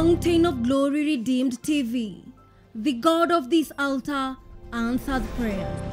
Mountain of Glory Redeemed TV, the God of this altar answers prayer.